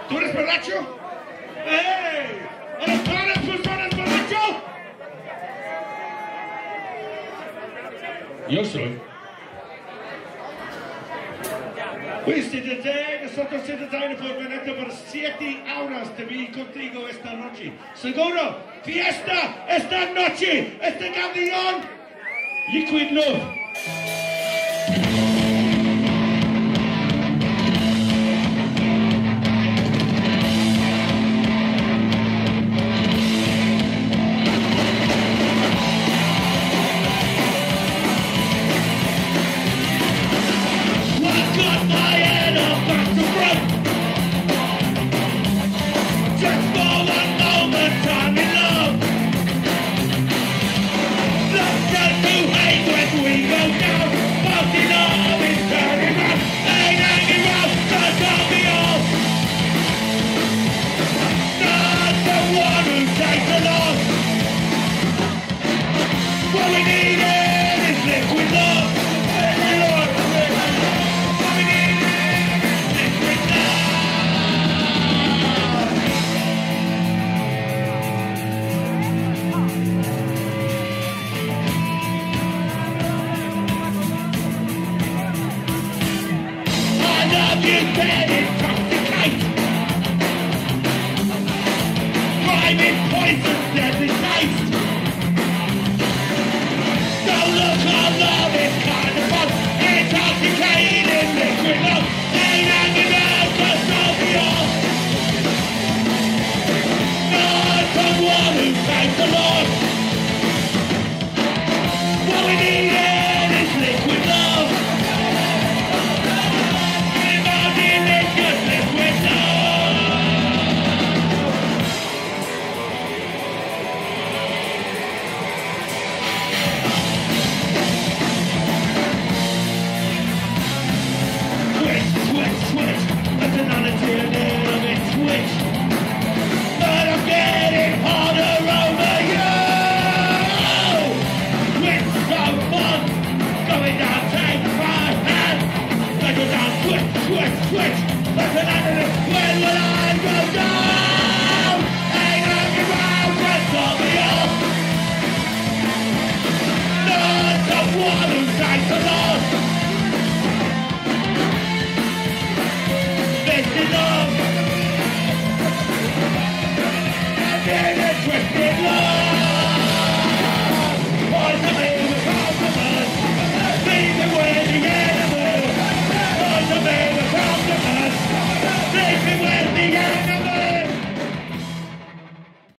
¿Tú eres borracho? ¡Ey! ¡A las personas borracho! Yo soy. Pues nosotros se detienen por 7 horas de vivir contigo esta noche. Seguro, fiesta esta noche, este canción, Liquid Love. One who dies alone.